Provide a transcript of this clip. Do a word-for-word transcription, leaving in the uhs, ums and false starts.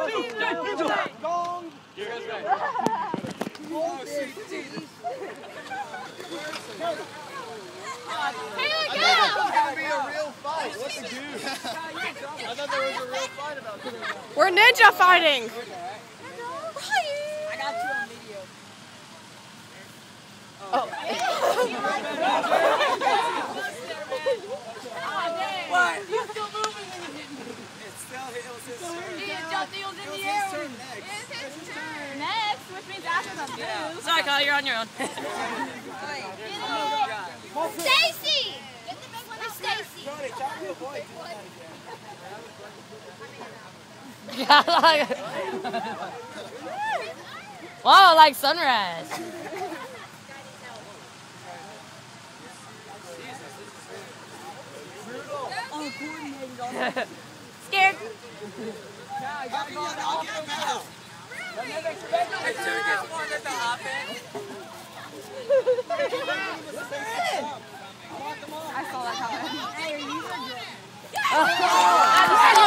Gong. We're ninja fighting. I got you on video. Oh. What? You're still moving. It's still, it was his turn. He jumped, he was in the air. It was his turn next. It's his turn. Next, which means after the move. Sorry, Kyle, you're on your own. Stacy! Get the big one out, Stacy. Wow, like sunrise. Scared? Yeah, I gotta go on the offense now. I never expected it to get one at the offense. I saw that coming. Hey, these are good.